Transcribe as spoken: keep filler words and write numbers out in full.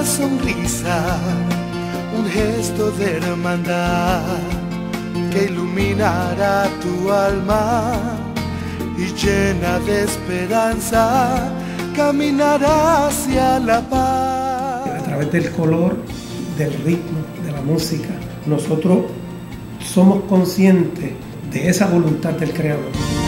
sonrisa, un gesto de hermandad que iluminará tu alma y llena de esperanza caminará hacia la paz. A través del color, del ritmo, de la música, nosotros somos conscientes de esa voluntad del Creador.